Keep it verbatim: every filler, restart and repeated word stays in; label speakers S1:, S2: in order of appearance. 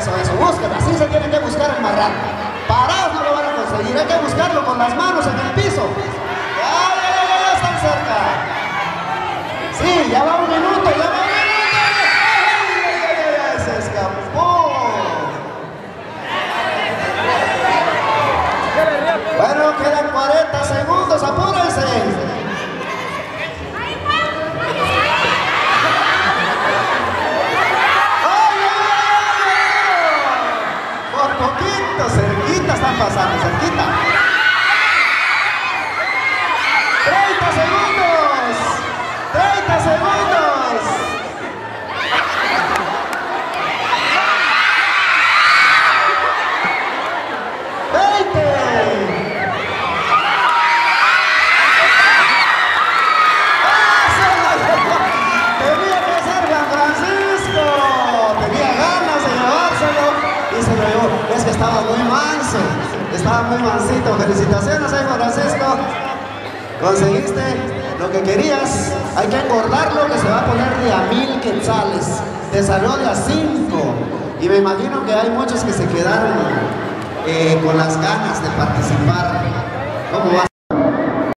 S1: Eso, eso, búsquelo. Así se tiene que buscar el marrano. Parados no lo van a conseguir. Hay que buscarlo con las manos en el piso. Ya, ya, ya, ya, ya están cerca. Sí, ya va un minuto, ya va un minuto. Ay, ay, ay, ay, se escapó. Bueno, quedan cuarenta segundos, apúrense. Poquito, cerquita están pasando, cerquita. treinta segundos. treinta segundos. veinte. Tenía que ser Juan Francisco. Tenía ganas de llevárselo y se lo llevó. Es que estaba muy manso, estaba muy mansito. Felicitaciones, eh, Juan Francisco. Conseguiste lo que querías. Hay que engordarlo, que se va a poner de a mil quetzales. Te salió de a cinco. Y me imagino que hay muchos que se quedaron eh, con las ganas de participar. ¿Cómo va?